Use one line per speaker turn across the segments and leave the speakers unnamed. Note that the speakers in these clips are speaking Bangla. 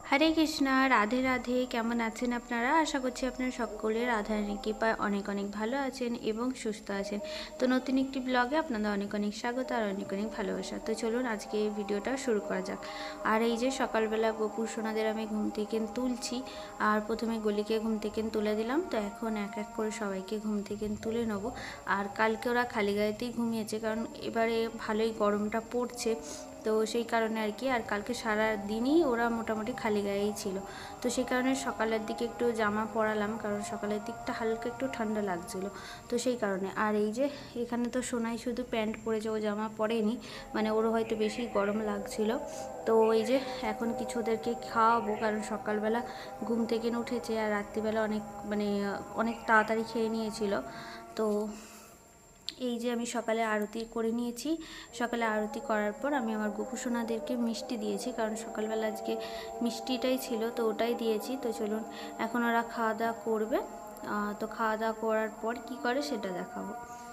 हरे कृष्णा राधे राधे केमन आছেন আপনারা আশা করছি আপনারা সকলে রাধারানীর কৃপায় অনেক অনেক ভালো আছেন এবং সুস্থ আছেন। তো নতুন একটি ব্লগে আপনাদের অনেক অনেক স্বাগত আর অনেক অনেক ভালোবাসা। তো চলুন আজকে এই ভিডিওটা শুরু করা যাক। আর এই যে সকালবেলা গোপুর সোনাদের আমি ঘুম থেকে তুলছি, আর প্রথমে গলিকে ঘুম থেকে তুলে দিলাম। তো এখন এক এক করে সবাইকে ঘুম থেকে তুলে নেব। আর কালকে ওরা খালি গায়েতেই ঘুমিয়েছে, কারণ এবারে ভালোই গরমটা পড়ছে, তো সেই কারণে আর কি। আর কালকে সারা দিনই ওরা মোটামুটি খালি গায়েই ছিল, তো সেই কারণে সকালের দিকে একটু জামা পরালাম, কারণ সকালের দিকটা হালকা একটু ঠান্ডা লাগছিল, তো সেই কারণে। আর এই যে এখানে তো সোনাই শুধু প্যান্ট পরেছে, ও জামা পরেনি, মানে ওরও হয়তো বেশি গরম লাগছিল। তো এই যে এখন কিছু ওদেরকে খাওয়াবো, কারণ সকালবেলা ঘুম থেকে উঠেছে আর রাত্রিবেলা অনেক তাড়াতাড়ি খেয়ে নিয়েছিল। তো এই যে আমি সকালে আরতি করে নিয়েছি। সকালে আরতি করার পর আমি আমার গোপুসোনাদেরকে মিষ্টি দিয়েছি, কারণ সকালবেলা আজকে মিষ্টিটাই ছিল, তো ওটাই দিয়েছি। তো চলুন এখন ওরা খাওয়া দাওয়া করবে। তো খাওয়া দাওয়া করার পর কি করে সেটা দেখাবো।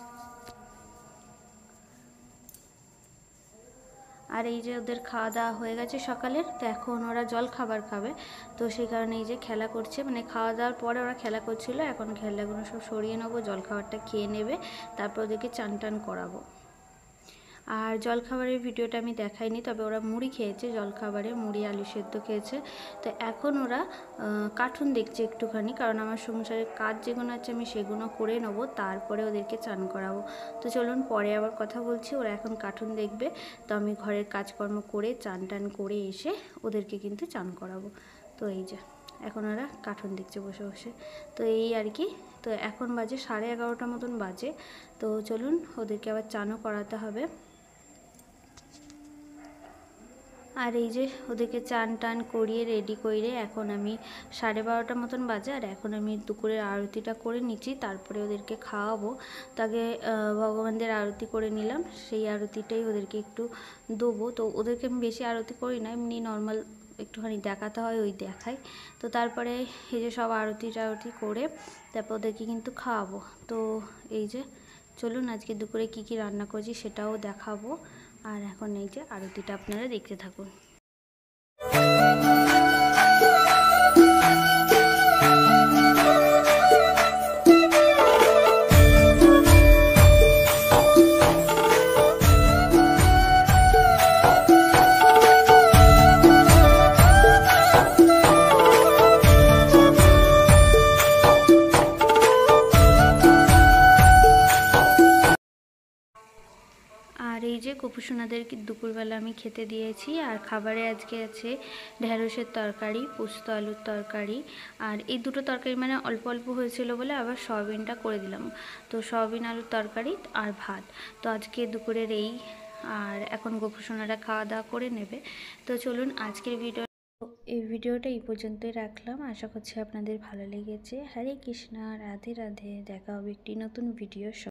আর এই যে ওদের খাওয়া দাওয়া হয়ে গেছে সকালের, তো এখন ওরা জল খাবার খাবে। তো সেই কারণে এই যে খেলা করছে, মানে খাওয়া দাওয়ার পরে ওরা খেলা করছিল, এখন খেলাগুলো সব সরিয়ে নেবো, জল খাবারটা খেয়ে নেবে, তারপর ওদেরকে চান টান করাবো। আর জলখাবারের ভিডিওটা আমি দেখাইনি, তবে ওরা মুড়ি খেয়েছে, জলখাবারে মুড়ি আলু সেদ্ধ খেয়েছে। তো এখন ওরা কার্টুন দেখছে একটুখানি, কারণ আমার সংসারের কাজ যেগুলো আছে আমি সেগুলো করে নেবো, তারপরে ওদেরকে চান করাবো। তো চলুন পরে আবার কথা বলছি। ওরা এখন কার্টুন দেখবে, তো আমি ঘরের কাজকর্ম করে চান টান করে এসে ওদেরকে কিন্তু চান করাবো। তো এই যে এখন ওরা কার্টুন দেখছে বসে বসে, তো এই আর কি। তো এখন বাজে 11:30 মতন বাজে। তো চলুন ওদেরকে আবার চানও করাতে হবে। আর এই যে ওদেরকে চান টান করিয়ে রেডি করে এখন আমি 12:30 মতন বাজে, আর এখন আমি দুপুরের আরতিটা করে নিচ্ছি, তারপরে ওদেরকে খাওয়াবো। তাকে ভগবানদের আরতি করে নিলাম, সেই আরতিটাই ওদেরকে একটু দেবো। তো ওদেরকে আমি বেশি আরতি করি না, এমনি নর্মাল একটুখানি দেখাতে হয়, ওই দেখাই। তো তারপরে এই যে সব আরতি টারতি করে তারপর ওদেরকে কিন্তু খাওয়াবো। তো এই যে চলুন আজকে দুপুরে কি কি রান্না করছি সেটাও দেখাবো। আর এখন এই যে আরতিটা আপনারা দেখতে থাকুন। আর এই যে গোপুসোনাদেরকে দুপুরবেলা আমি খেতে দিয়েছি, আর খাবারে আজকে আছে ঢেঁড়সের তরকারি, পোস্ত আলুর তরকারি, আর এই দুটো তরকারি মানে অল্প অল্প হয়েছিল বলে আবার সয়াবিনটা করে দিলাম। তো সয়াবিন আলুর তরকারি আর ভাত, তো আজকে দুপুরের এই। আর এখন গোপুসোনারা খাওয়া দাওয়া করে নেবে। তো চলুন আজকের এই ভিডিওটা এই পর্যন্তই রাখলাম। আশা করছি আপনাদের ভালো লেগেছে। হরে কৃষ্ণা, রাধে রাধে। দেখা হবে একটি নতুন ভিডিও।